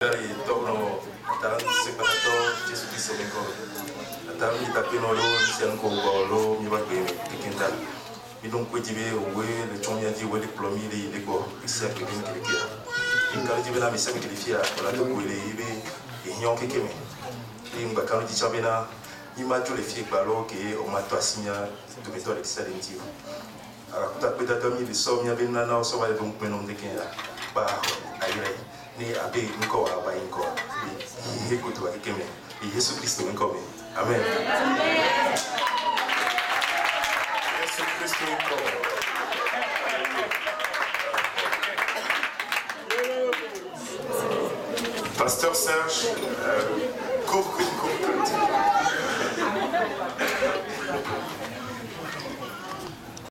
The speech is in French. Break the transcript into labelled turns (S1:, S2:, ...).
S1: Torno tan separator Gesù Cristo ben ko tan mi tapino lo sian ko lo mi ba be tikinda mi don ko jibe we le chonya ji we diplomi le go isa ke bin ke kia in ka jibe na mi sa ke fia wala to ko le ibe e nyon ke kemi in ba kan ji chabena ni ma jo le fie ba lo ke o ma to asinya to be to le sa le nti ara kuta peta to mi le so mi abena na so ba le don penon de kia ba ayre ni abe nko wa ba nko ni ekutu wa keme Yesu Kristo nko me amen
S2: Yesu Kristo nko Pasteur Serge court.